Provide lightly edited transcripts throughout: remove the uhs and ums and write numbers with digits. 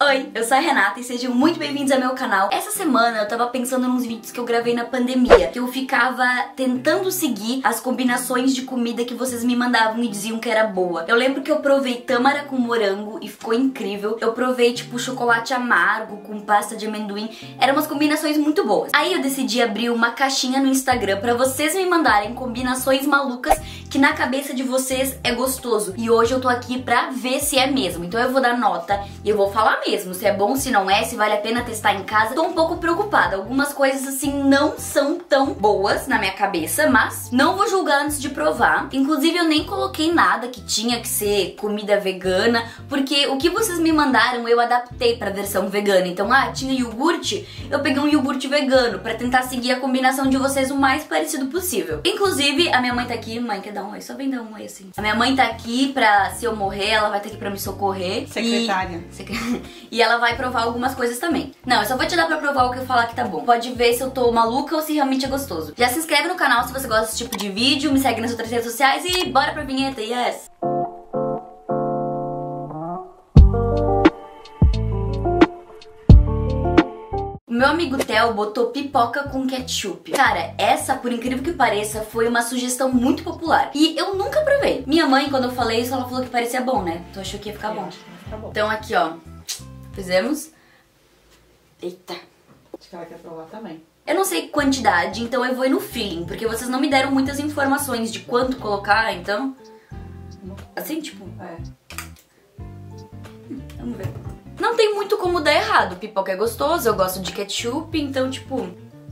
Oi, eu sou a Renata e sejam muito bem-vindos ao meu canal. Essa semana eu tava pensando nos vídeos que eu gravei na pandemia, que eu ficava tentando seguir as combinações de comida que vocês me mandavam e diziam que era boa. Eu lembro que eu provei tâmara com morango e ficou incrível. Eu provei tipo chocolate amargo com pasta de amendoim. Eram umas combinações muito boas. Aí eu decidi abrir uma caixinha no Instagram pra vocês me mandarem combinações malucas que na cabeça de vocês é gostoso. E hoje eu tô aqui pra ver se é mesmo. Então eu vou dar nota e eu vou falar mesmo se é bom, se não é, se vale a pena testar em casa. Tô um pouco preocupada. Algumas coisas assim não são tão boas na minha cabeça, mas não vou julgar antes de provar. Inclusive eu nem coloquei nada que tinha que ser comida vegana, porque o que vocês me mandaram eu adaptei pra versão vegana. Então, tinha iogurte, eu peguei um iogurte vegano pra tentar seguir a combinação de vocês o mais parecido possível. Inclusive, a minha mãe tá aqui. Mãe, quer dar um oi? Só vem dar um oi assim. A minha mãe tá aqui pra, se eu morrer, ela vai estar aqui pra me socorrer. Secretária. E ela vai provar algumas coisas também. Não, eu só vou te dar pra provar o que eu falar que tá bom. Pode ver se eu tô maluca ou se realmente é gostoso. Já se inscreve no canal se você gosta desse tipo de vídeo, me segue nas outras redes sociais e bora pra vinheta, yes! Meu amigo Theo botou pipoca com ketchup. Cara, essa, por incrível que pareça, foi uma sugestão muito popular. E eu nunca provei. Minha mãe, quando eu falei isso, ela falou que parecia bom, né? Então achou que ia ficar bom. Então aqui, ó. Fizemos. Eita. Acho que ela quer provar também. Eu não sei quantidade, então eu vou ir no feeling. Porque vocês não me deram muitas informações de quanto colocar, então... Assim, tipo... Vamos ver. Não tem muito como dar errado. Pipoca é gostoso, eu gosto de ketchup, então tipo...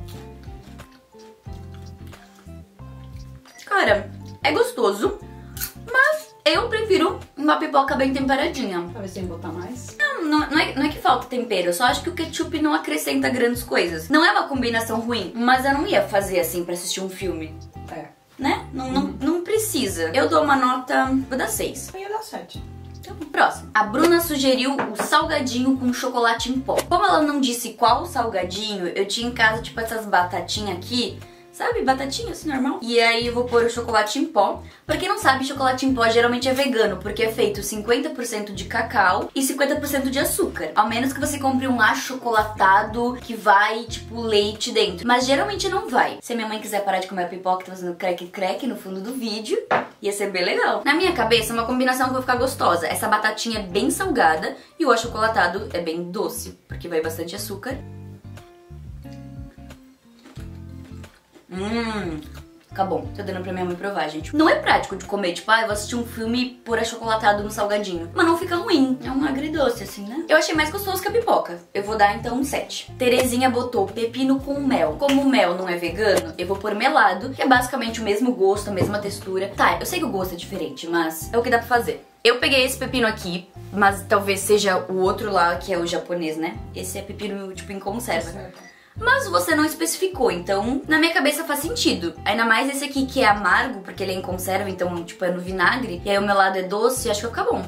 Cara, é gostoso, mas eu prefiro uma pipoca bem temperadinha. Talvez tem que botar mais. Não é que falta tempero, eu só acho que o ketchup não acrescenta grandes coisas. Não é uma combinação ruim, mas eu não ia fazer assim pra assistir um filme. Né? Não precisa. Eu dou uma nota... Vou dar 6. Eu ia dar 7. Então, próximo. A Bruna sugeriu o salgadinho com chocolate em pó. Como ela não disse qual salgadinho, eu tinha em casa, tipo, essas batatinhas aqui. Sabe? Batatinha, assim, normal. E aí eu vou pôr o chocolate em pó. Pra quem não sabe, chocolate em pó geralmente é vegano, porque é feito 50% de cacau e 50% de açúcar. Ao menos que você compre um achocolatado que vai, tipo, leite dentro. Mas geralmente não vai. Se a minha mãe quiser parar de comer a pipoca, tá fazendo crack no fundo do vídeo, ia ser bem legal. Na minha cabeça, uma combinação que vai ficar gostosa. Essa batatinha é bem salgada e o achocolatado é bem doce, porque vai bastante açúcar. Fica bom. Tô dando pra minha mãe provar, gente. Não é prático de comer, tipo, eu vou assistir um filme e pôr achocolatado no salgadinho. Mas não fica ruim. É um agridoce, assim, né? Eu achei mais gostoso que a pipoca. Eu vou dar, então, um 7. Terezinha botou pepino com mel. Como o mel não é vegano, eu vou pôr melado, que é basicamente o mesmo gosto, a mesma textura. Tá, eu sei que o gosto é diferente, mas é o que dá pra fazer. Eu peguei esse pepino aqui, mas talvez seja o outro lá, que é o japonês, né? Esse é pepino, tipo, em conserva. Mas você não especificou, então na minha cabeça faz sentido. Ainda mais esse aqui que é amargo, porque ele é em conserva, então tipo é no vinagre. E aí o meu lado é doce, acho que vai ficar bom.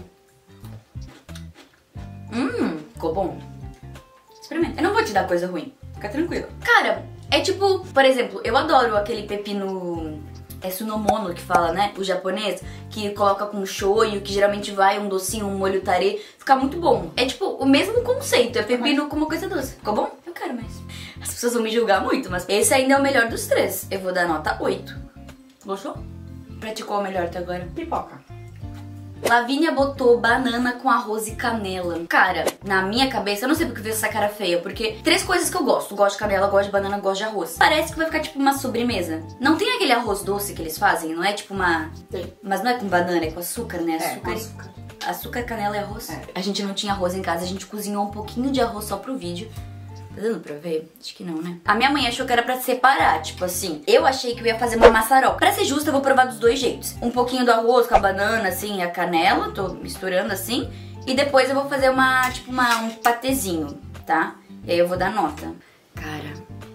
Ficou bom. Experimenta. Eu não vou te dar coisa ruim, fica tranquilo. Cara, é tipo, por exemplo, eu adoro aquele pepino... É sunomono que fala, né? O japonês, que coloca com shoyu, que geralmente vai um docinho, um molho tarê. Fica muito bom. É tipo o mesmo conceito, é pepino com uma coisa doce. Ficou bom? Eu quero mais. As pessoas vão me julgar muito, mas esse ainda é o melhor dos três. Eu vou dar nota 8. Gostou? Pra ti qual é o melhor até agora? Pipoca. Lavínia botou banana com arroz e canela. Cara, na minha cabeça, eu não sei porque fez essa cara feia, porque 3 coisas que eu gosto. Gosto de canela, gosto de banana, gosto de arroz. Parece que vai ficar tipo uma sobremesa. Não tem aquele arroz doce que eles fazem? Não é tipo uma... Tem. Mas não é com banana, é com açúcar, né? Com açúcar. Açúcar, canela e arroz. A gente não tinha arroz em casa, a gente cozinhou um pouquinho de arroz só pro vídeo. Tá dando pra ver? Acho que não, né? A minha mãe achou que era pra separar, tipo assim. Eu achei que eu ia fazer uma maçaroca. Pra ser justa, eu vou provar dos dois jeitos. Um pouquinho do arroz com a banana, assim, e a canela. Tô misturando assim. E depois eu vou fazer uma, tipo, um patezinho, tá? E aí eu vou dar nota. Cara...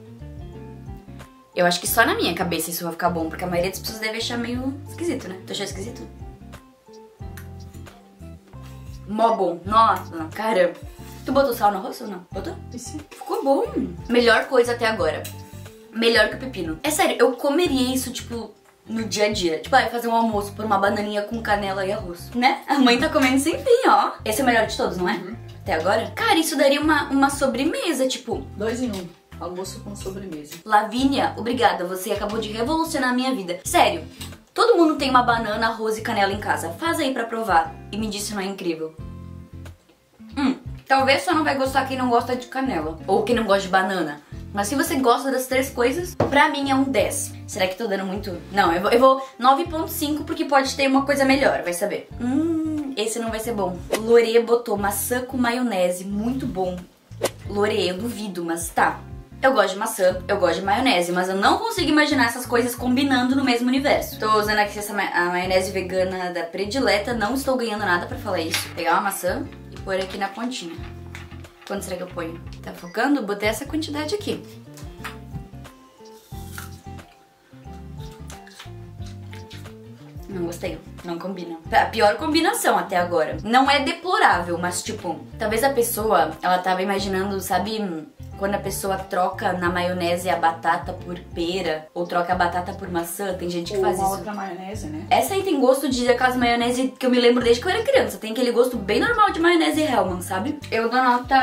Eu acho que só na minha cabeça isso vai ficar bom, porque a maioria das pessoas deve achar meio esquisito, né? Tu achou esquisito? Mó bom. Nossa, cara... Tu botou sal no arroz ou não? Botou? Sim. Ficou bom. Melhor coisa até agora. Melhor que o pepino. É sério, eu comeria isso, tipo, no dia a dia. Tipo, fazer um almoço por uma bananinha com canela e arroz, né? A mãe tá comendo sem fim, ó. Esse é o melhor de todos, não é? até agora. Cara, isso daria uma sobremesa, tipo... 2 em 1. Almoço com sobremesa. Lavínia, obrigada, você acabou de revolucionar a minha vida. Sério, todo mundo tem uma banana, arroz e canela em casa. Faz aí pra provar e me diz se não é incrível. Talvez só não vai gostar quem não gosta de canela. Ou quem não gosta de banana. Mas se você gosta das 3 coisas, pra mim é um 10. Será que tô dando muito? Não, eu vou 9.5 porque pode ter uma coisa melhor, vai saber. Esse não vai ser bom. O Lorê botou maçã com maionese, muito bom. Lorê, eu duvido, mas tá. Eu gosto de maçã, eu gosto de maionese, mas eu não consigo imaginar essas coisas combinando no mesmo universo. Tô usando aqui a maionese vegana da predileta, não estou ganhando nada pra falar isso. Pegar uma maçã e pôr aqui na pontinha. Quanto será que eu ponho? Tá focando? Botei essa quantidade aqui. Não gostei, não combina. A pior combinação até agora. Não é deplorável, mas tipo, talvez a pessoa, ela tava imaginando, sabe, quando a pessoa troca na maionese a batata por pera, ou troca a batata por maçã, tem gente que faz isso. Ou uma outra maionese, né? Essa aí tem gosto de aquelas maionese que eu me lembro desde que eu era criança. Tem aquele gosto bem normal de maionese Hellmann's, sabe? Eu dou nota...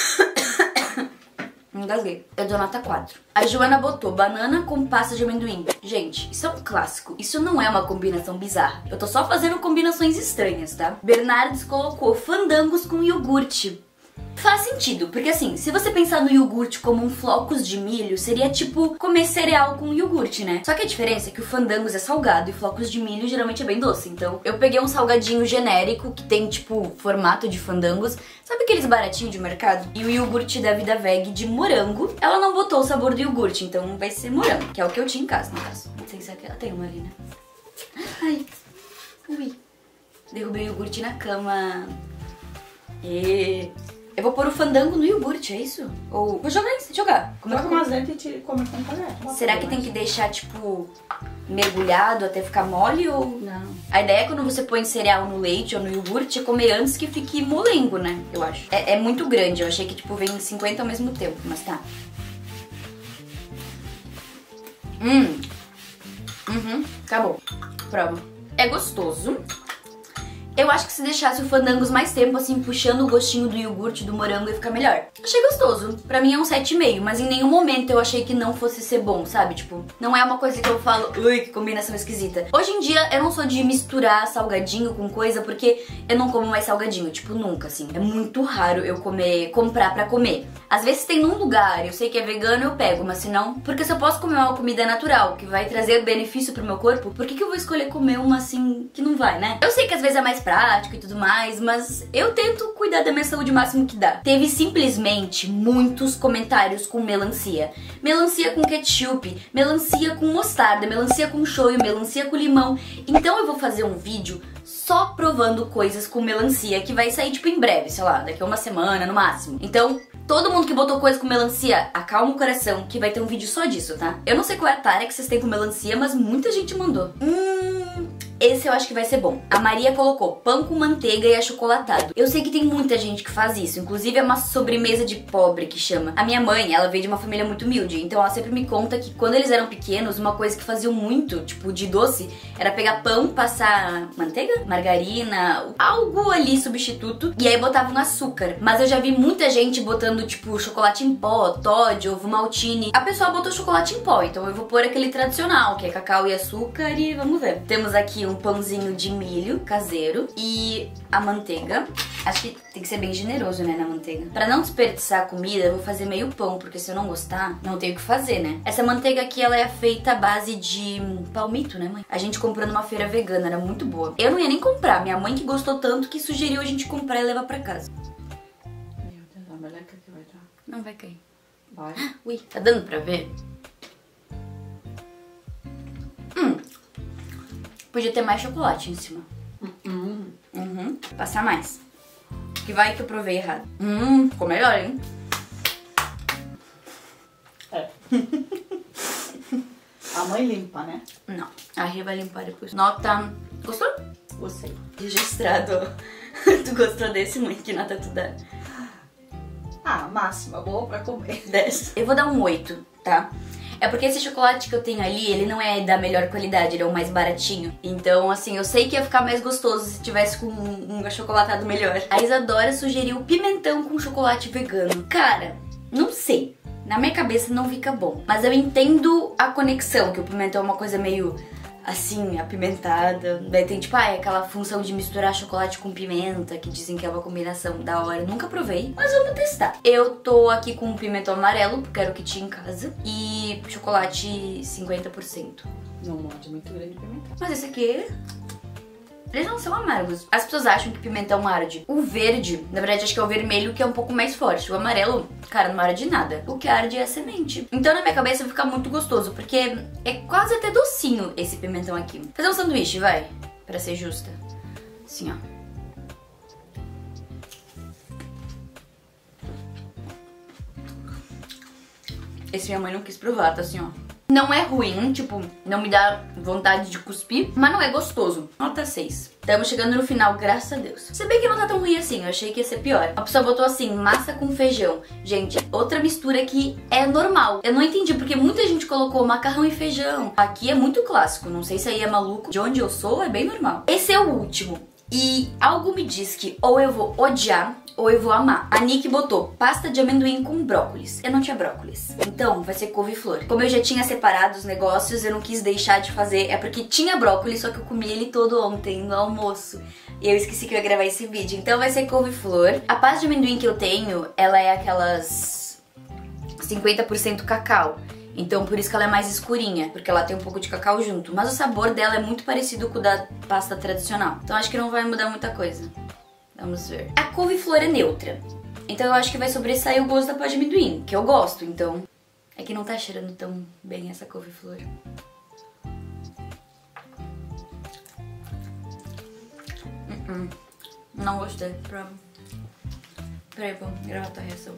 Engasguei. Eu dou nota 4. A Joana botou banana com pasta de amendoim. Gente, isso é um clássico. Isso não é uma combinação bizarra. Eu tô só fazendo combinações estranhas, tá? Bernardes colocou fandangos com iogurte. Faz sentido, porque assim, se você pensar no iogurte como um flocos de milho, seria tipo comer cereal com iogurte, né? Só que a diferença é que o fandangos é salgado e flocos de milho geralmente é bem doce. Então eu peguei um salgadinho genérico que tem tipo formato de fandangos, sabe aqueles baratinhos de mercado? E o iogurte da Vida Veg de morango. Ela não botou o sabor do iogurte, então vai ser morango, que é o que eu tinha em casa, no caso. Não sei se ela tem uma ali, né? Ai, ui. Derrubei o iogurte na cama. Eu vou pôr o fandango no iogurte, é isso? Ou vou jogar. Coloca umas dentro e te come com talher. Será que tem que deixar, tipo, mergulhado até ficar mole ou... Não. A ideia é quando você põe cereal no leite ou no iogurte é comer antes que fique molengo, né? Eu acho. É muito grande, eu achei que, tipo, vem 50 ao mesmo tempo, mas tá. Acabou. Prova. É gostoso. Eu acho que se deixasse o fandangos mais tempo, assim, puxando o gostinho do iogurte, do morango, ia ficar melhor. Achei gostoso. Pra mim é um 7,5, mas em nenhum momento eu achei que não fosse ser bom, sabe? Tipo, não é uma coisa que eu falo, ui, que combinação esquisita. Hoje em dia, eu não sou de misturar salgadinho com coisa, porque eu não como mais salgadinho, tipo, nunca, assim. É muito raro eu comprar pra comer. Às vezes tem num lugar, eu sei que é vegano, eu pego, mas se não... Porque se eu posso comer uma comida natural, que vai trazer benefício pro meu corpo, por que eu vou escolher comer uma, assim, que não vai, né? Eu sei que às vezes é mais prático e tudo mais, mas eu tento cuidar da minha saúde o máximo que dá. Teve simplesmente muitos comentários com melancia. Melancia com ketchup, melancia com mostarda, melancia com shoyu, melancia com limão. Então eu vou fazer um vídeo só provando coisas com melancia, que vai sair tipo em breve, sei lá, daqui a uma semana no máximo. Então, todo mundo que botou coisa com melancia, acalma o coração, que vai ter um vídeo só disso, tá? Eu não sei qual é a tara que vocês têm com melancia, mas muita gente mandou. Esse eu acho que vai ser bom. A Maria colocou pão com manteiga e achocolatado. Eu sei que tem muita gente que faz isso. Inclusive é uma sobremesa de pobre que chama. A minha mãe, ela veio de uma família muito humilde. Então ela sempre me conta que quando eles eram pequenos, uma coisa que faziam muito, tipo de doce, era pegar pão, passar manteiga, margarina, algo ali substituto. E aí botavam açúcar. Mas eu já vi muita gente botando tipo chocolate em pó, Toddy, ovo maltine. A pessoa botou chocolate em pó. Então eu vou pôr aquele tradicional, que é cacau e açúcar e vamos ver. Temos aqui um pãozinho de milho caseiro e a manteiga. Acho que tem que ser bem generoso, né, na manteiga. Pra não desperdiçar a comida, eu vou fazer meio pão, porque se eu não gostar, não tenho o que fazer, né? Essa manteiga aqui, ela é feita à base de palmito, né, mãe? A gente comprou numa feira vegana, era muito boa. Eu não ia nem comprar, minha mãe que gostou tanto que sugeriu a gente comprar e levar pra casa. Meu Deus, a meleca que vai dar. Não vai cair. Vai. Ui, tá dando pra ver? Podia ter mais chocolate em cima. Passar mais. Que vai que eu provei errado. Ficou melhor, hein? É. A mãe limpa, né? Não, a Rê vai limpar depois. Nota... Gostou? Gostei. Registrado. Tu gostou desse, mãe? Que nota tu dá? Ah, máxima. Boa pra comer. 10. Eu vou dar um 8, tá? É porque esse chocolate que eu tenho ali, ele não é da melhor qualidade, ele é o mais baratinho. Então, assim, eu sei que ia ficar mais gostoso se tivesse com um achocolatado melhor. A Isadora sugeriu pimentão com chocolate vegano. Cara, não sei. Na minha cabeça não fica bom. Mas eu entendo a conexão, que o pimentão é uma coisa meio assim, apimentada. Daí tem tipo, aquela função de misturar chocolate com pimenta, que dizem que é uma combinação da hora. Nunca provei, mas vamos testar. Eu tô aqui com um pimentão amarelo, porque era o que tinha em casa. E chocolate 50%. Não morde muito grande pimentão. Mas esse aqui... eles não são amargos. As pessoas acham que pimentão arde. O verde, na verdade, acho que é o vermelho que é um pouco mais forte. O amarelo, cara, não arde nada. O que arde é a semente. Então, na minha cabeça, fica muito gostoso, porque é quase até docinho esse pimentão aqui. Vou fazer um sanduíche, vai, pra ser justa. Assim, ó. Esse minha mãe não quis provar, tá assim, ó. Não é ruim, tipo, não me dá vontade de cuspir, mas não é gostoso. Nota 6. Estamos chegando no final, graças a Deus. Se bem que não tá tão ruim assim, eu achei que ia ser pior. A pessoa botou assim, massa com feijão. Gente, outra mistura que é normal. Eu não entendi porque muita gente colocou macarrão e feijão. Aqui é muito clássico, não sei se aí é maluco. De onde eu sou, é bem normal. Esse é o último. E algo me diz que ou eu vou odiar ou eu vou amar. A Nick botou pasta de amendoim com brócolis. Eu não tinha brócolis, então vai ser couve-flor. Como eu já tinha separado os negócios, eu não quis deixar de fazer. É porque tinha brócolis, só que eu comi ele todo ontem no almoço. E eu esqueci que eu ia gravar esse vídeo. Então vai ser couve-flor. A pasta de amendoim que eu tenho, ela é aquelas 50% cacau. Então por isso que ela é mais escurinha, porque ela tem um pouco de cacau junto. Mas o sabor dela é muito parecido com o da pasta tradicional. Então acho que não vai mudar muita coisa. Vamos ver. A couve-flor é neutra. Então eu acho que vai sobressair o gosto da pasta de amendoim, que eu gosto, então... É que não tá cheirando tão bem essa couve-flor. Não gostei. Peraí, vamos gravar a tua reação.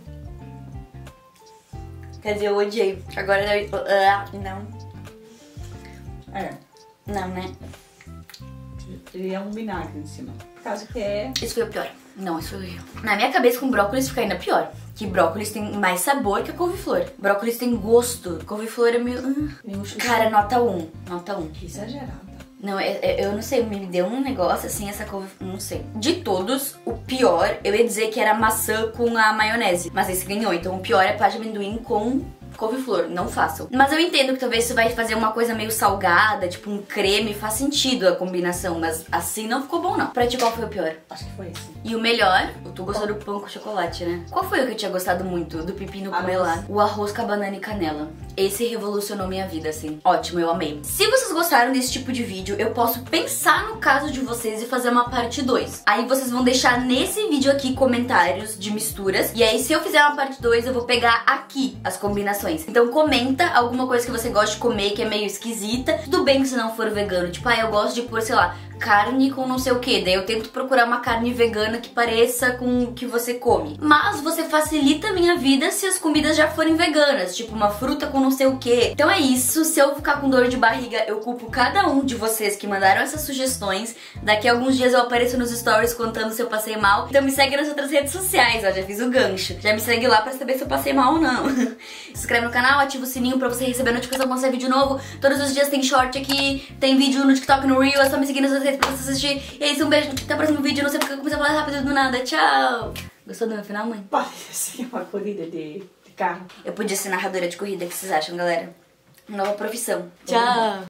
Quer dizer, eu odiei. Agora deve... não. É. Não, né? Ele é um vinagre em cima. Por causa que é... Esse foi o pior. Não, esse foi o horrível. Na minha cabeça, com brócolis fica ainda pior. Que brócolis tem mais sabor que a couve-flor. Brócolis tem gosto. Couve-flor é meio... Cara, nota 1. Nota 1. Que exagerada. Não, eu não sei, me deu um negócio assim, essa couve... Não sei. De todos, o pior, eu ia dizer que era maçã com a maionese. Mas esse ganhou, então o pior é pasta de amendoim com... couve-flor, não façam. Mas eu entendo que talvez isso vai fazer uma coisa meio salgada, tipo um creme, faz sentido a combinação, mas assim não ficou bom não. Pra ti, qual foi o pior? Acho que foi esse. E o melhor, tu gostou do pão com chocolate, né? Qual foi o que eu tinha gostado muito? Do pepino com melado? O arroz com a banana e canela. Esse revolucionou minha vida, assim. Ótimo, eu amei. Se vocês gostaram desse tipo de vídeo, eu posso pensar no caso de vocês e fazer uma parte 2. Aí vocês vão deixar nesse vídeo aqui comentários de misturas. E aí, se eu fizer uma parte 2, eu vou pegar aqui as combinações. Então comenta alguma coisa que você gosta de comer, que é meio esquisita. Tudo bem que se não for vegano. Tipo, eu gosto de pôr, sei lá, carne com não sei o que. Daí eu tento procurar uma carne vegana que pareça com o que você come. Mas você facilita a minha vida se as comidas já forem veganas. Tipo, uma fruta com não sei o que. Então é isso. Se eu ficar com dor de barriga, eu culpo cada um de vocês que mandaram essas sugestões. Daqui a alguns dias eu apareço nos stories contando se eu passei mal. Então me segue nas outras redes sociais, ó. Já fiz o gancho. Já me segue lá pra saber se eu passei mal ou não. Se inscreve no canal, ativa o sininho pra você receber a notificação quando sair vídeo novo. Todos os dias tem short aqui, tem vídeo no TikTok, no Reel. É só me seguir nas outras redes pra você assistir. E é isso, um beijo. Até o próximo vídeo. Não sei porque eu comecei a falar rápido do nada. Tchau. Gostou do meu final, mãe? Parece uma corrida de carro. Eu podia ser narradora de corrida. O que vocês acham, galera? Nova profissão. Tchau.